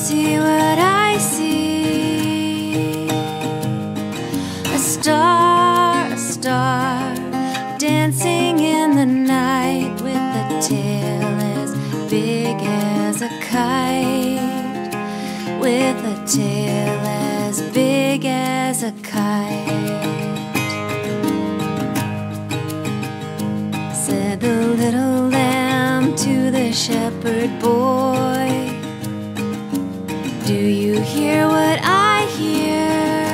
see what I see. A star, dancing in the night with a tail as big as a kite. With a tail as big as a kite. Said the little lamb to the shepherd boy, do you hear what I hear?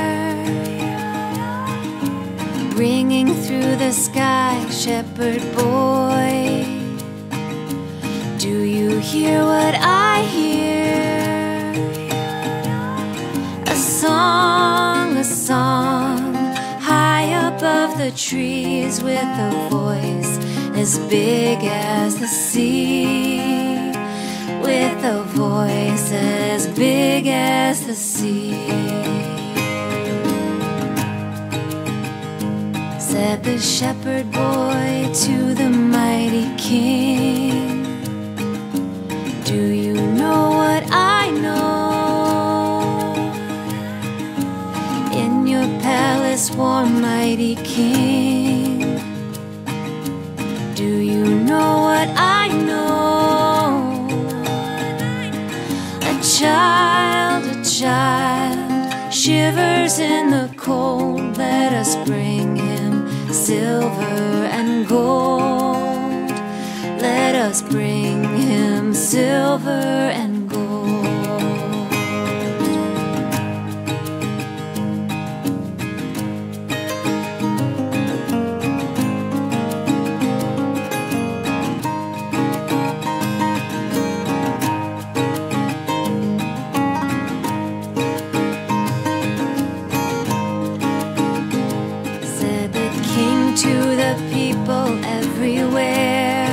Ringing through the sky, shepherd boy, do you hear what I hear? A song, high above the trees, with a voice as big as the sea. With a voice as big as the sea. Said the shepherd boy to the mighty king, do you know what I know? In your palace warm, mighty king, do you know what I know? A child shivers in the cold. Let us bring him silver and gold. Let us bring him silver and gold. To the people everywhere,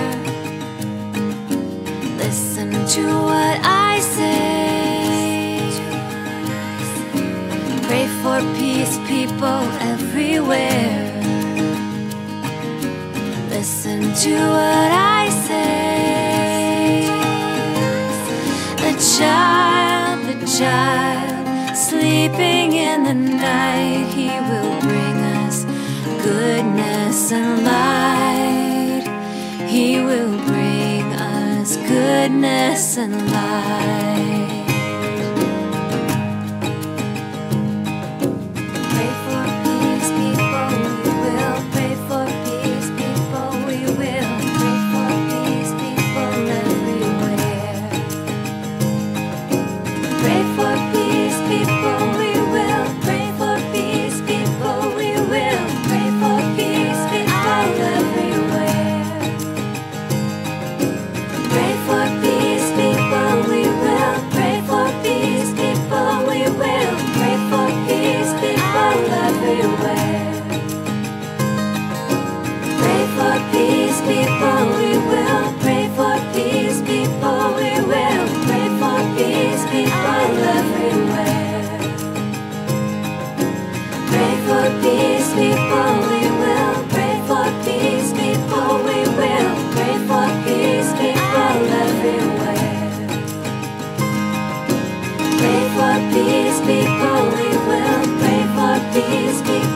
listen to what I say. Pray for peace, people everywhere. Listen to what I say. The child, sleeping in the night, he will bring us goodness and light. He will bring us goodness and light. Pray for peace, people, we will. Pray for peace, people, we will. Pray for peace, people everywhere. Pray for peace, people, we will. Pray for peace, people, we will. Pray for peace, people everywhere. Pray for peace, people, we will. Pray for peace, people, we will. Pray for peace, people everywhere. Pray for peace, people, we will. Pray for peace, people, we will. Pray for peace, people everywhere. Pray for peace, people, we will. Pray for peace, people, we will. Pray for peace, people everywhere. Pray for peace, people, we will. Pray for peace, people.